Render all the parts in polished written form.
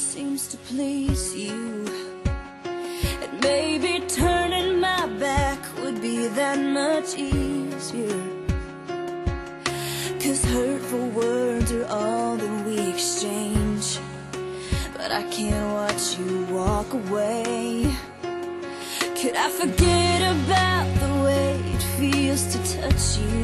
seems to please you. And maybe turning my back would be that much easier. 'Cause hurtful words are all that we exchange, but I can't watch you walk away. Could I forget about the way it feels to touch you,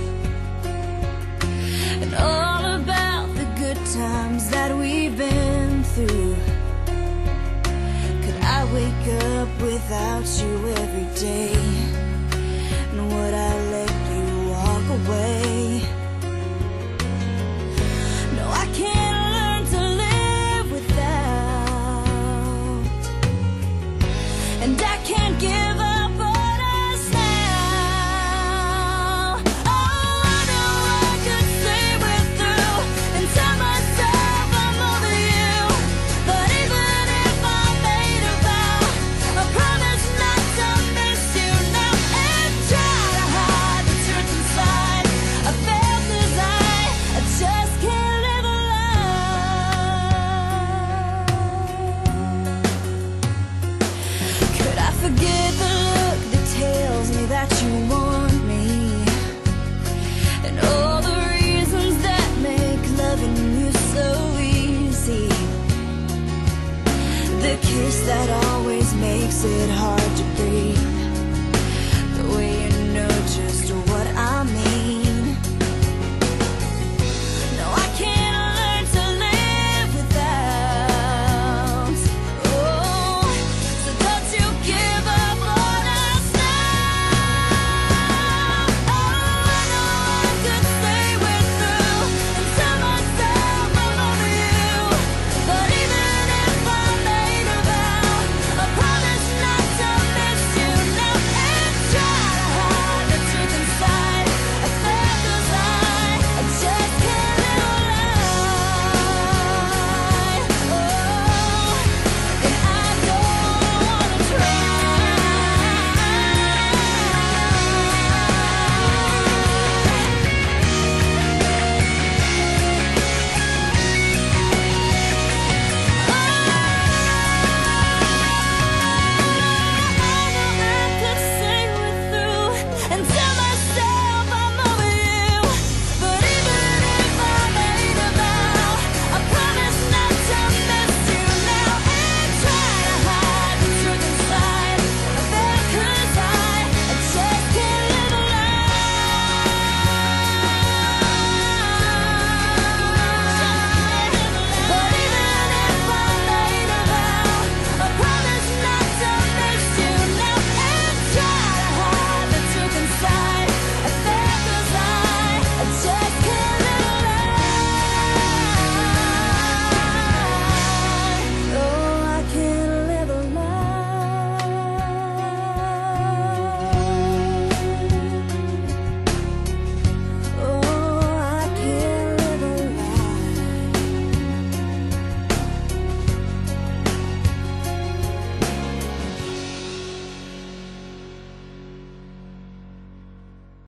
and all about the good times that we've been through? Could I wake up without you every day, and would I let you walk away? No, I can't learn to live without, and I can't give up on us now. Oh, I know I could say we're through and tell myself I'm over you, but even if I made a vow, I promise not to miss you now. And try to hide the truth inside. I felt this I just can't live alone. Could I forget the look that tells me that you want me, and all the reasons that make loving you so easy? The kiss that always makes it hard to breathe,